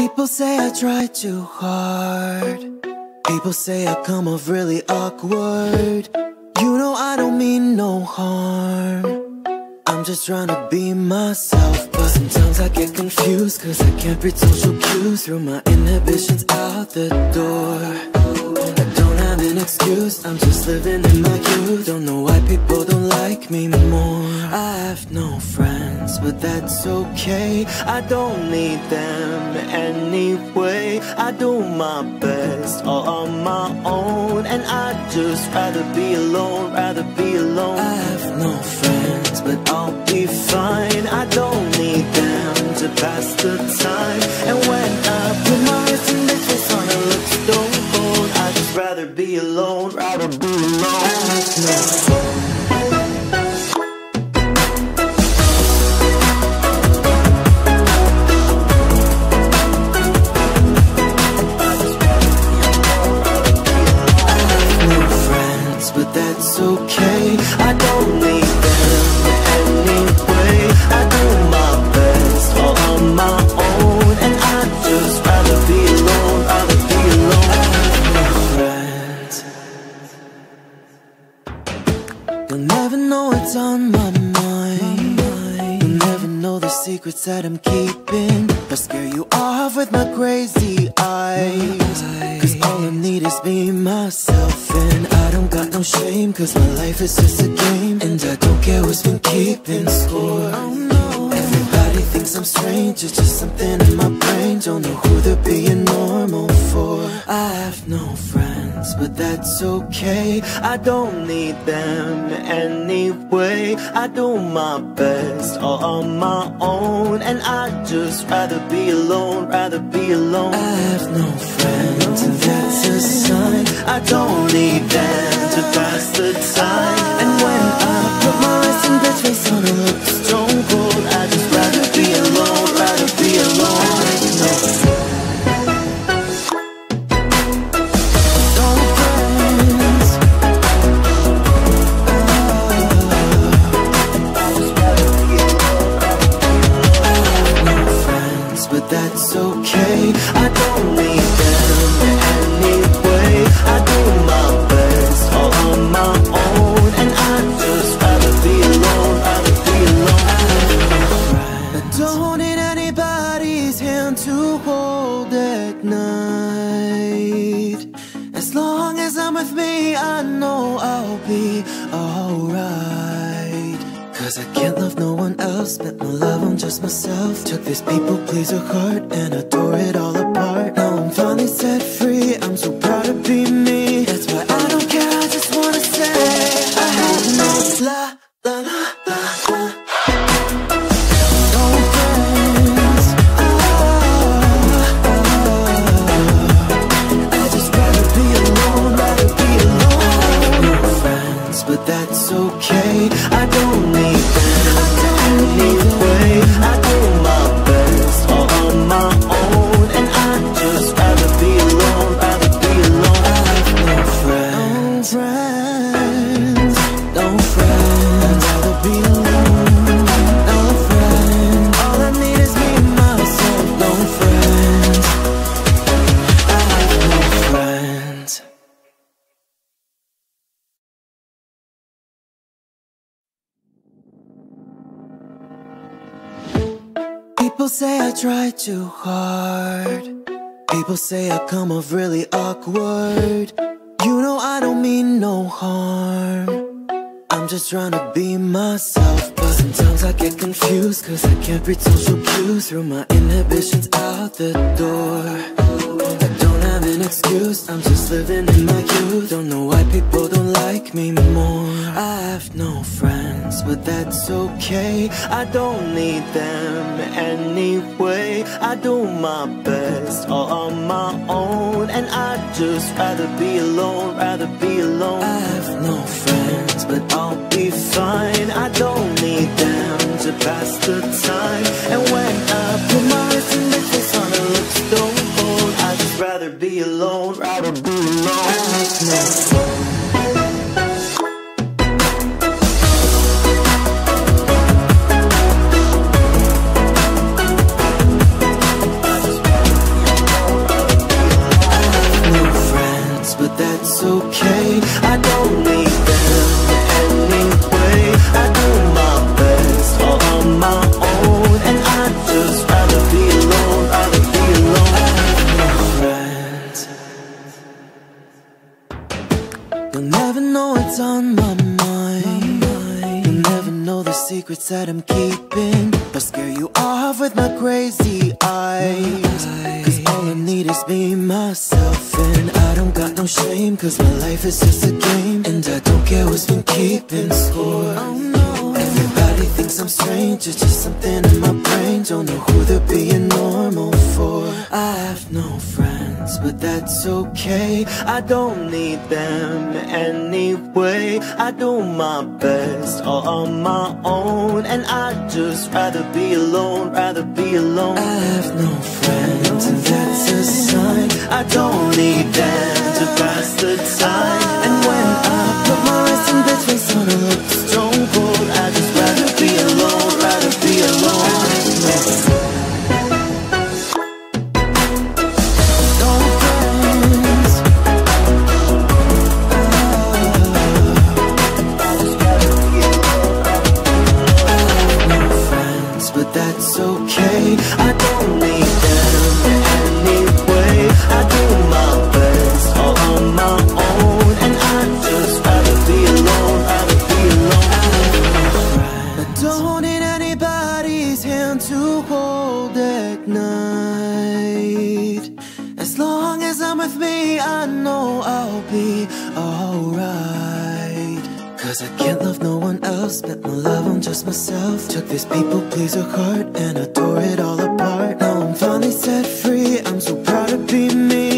People say I try too hard. People say I come off really awkward. You know I don't mean no harm. I'm just trying to be myself, but sometimes I get confused, cause I can't read social cues. Through my inhibitions out the door. I don't have an excuse, I'm just living in my youth. Don't know why people don't like me more. I have no friends, but that's okay. I don't need them anyway. I do my best all on my own, and I'd just rather be alone, rather be alone. I have no friends, but I'll be fine. I don't need them to pass the time. And when I put my wrist in this face on, it looks stone cold. I'd just rather be alone, rather be alone. I have no friends. But that's okay, I don't need them anyway. I do my best all on my own, and I'd just rather be alone, rather be alone. I have no friends. You'll never know what's on my mind. You'll never know the secrets that I'm keeping. I scare you off with my crazy eyes, cause all I need is me, myself, and I don't got no shame, cause my life is just a game. And I don't care what's been keeping score. Everybody thinks I'm strange, it's just something in my brain. Don't know who they're being normal for. I have no friends, but that's okay. I don't need them anyway. I do my best all on my own, and I'd just rather be alone, rather be alone. I have no friends, and that's a sign. I don't need them to pass the time. And when I put my resting bitch face on, it looks stone cold. I'd just rather be alone, rather be alone. I have no friends. That's okay, I don't need them anyway. I do my best all on my own, and I'd just rather be alone, rather be alone. I have no friends. I don't need anybody's hand to hold at night. As long as I'm with me, I know I'll be alright. Cause I can't love no one else, spent my love on just myself. Took this people pleaser heart and I tore it all apart. Now I'm finally set free, I'm so proud to be me. That's why I don't care, I just wanna say I have no la la la la la. No friends, I just rather be alone, rather be alone. No friends, but that's okay, I don't need them anyway. I do my best all on my own, and I'd just rather be alone, rather be alone. I have no friends, no friends, I'd rather be alone, no friends. All I need is me, myself, no friends. I have no friends. People say I try too hard. People say I come off really awkward. You know I don't mean no harm. I'm just trying to be myself, but sometimes I get confused, cause I can't read social cues. Through my inhibitions out the door. I don't have an excuse, I'm just living in my youth. Don't know why people don't like me more. I have no friends, but that's okay. I don't need them anyway. I do my best all on my own, and I'd just rather be alone, rather be alone. I have no friends, but I'll be fine. I don't need them to pass the time. And when I put my wrist in this face on, it looks stone cold. I'd just rather be alone, rather be alone. I have no friends. secrets that I'm keeping, but scare you off with my crazy eyes. Cause all I need is me, myself, and I don't got no shame. Cause my life is just a game, and I don't care what's been keeping score. Oh no. Everybody thinks I'm strange, it's just something in my brain. Don't know who they're being normal for. I have no friends, but that's okay. I don't need them anyway. I do my best all on my own, and I'd just rather be alone, rather be alone. I have no friends, and that's a sign. I don't need them to pass the time. And when I put my resting bitch face on and look stone cold, I'd just rather be alone, rather be alone. That's okay, I don't need them anyway. I do my best all on my own, and I'd just rather be alone, rather be alone. I don't need anybody's hand to hold at night. As long as I'm with me, I know I'll be alright. Cause I can't love no one else, spent my love on just myself. Took this people pleaser heart and I tore it all apart. Now I'm finally set free, I'm so proud to be me.